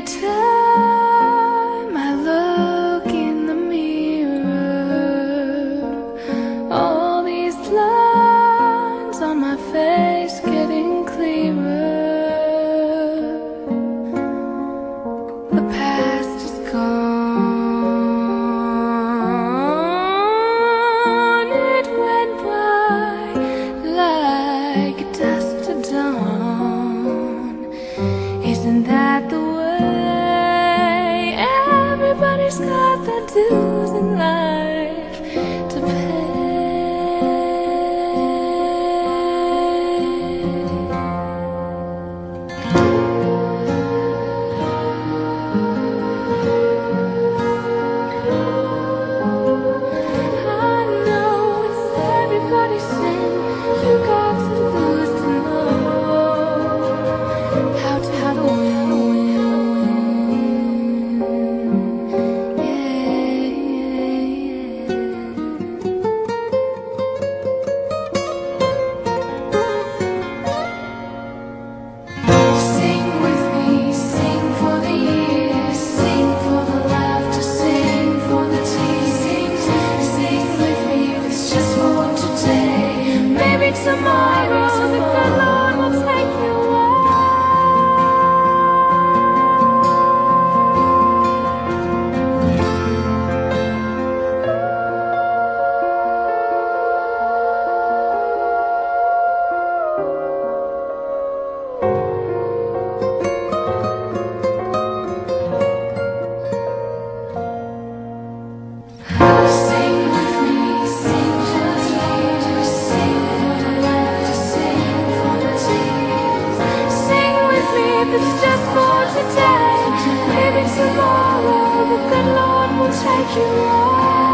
time I look in the mirror, all these lines on my face getting clearer. The past is gone, it went by like a dust to dawn. Isn't that the way? Everybody's got their dues in life to pay. I know it's everybody's sin. You got to lose to know how to win. Sing with me, sing for the years, sing for the laughter, sing for the tears. Sing with me, if it's just for today. Maybe tomorrow the good Lord will take you away. Sing with me, sing for the years, sing for the laughter, sing for the tears. Sing with me if it's just for today. Maybe tomorrow the good Lord will take you away.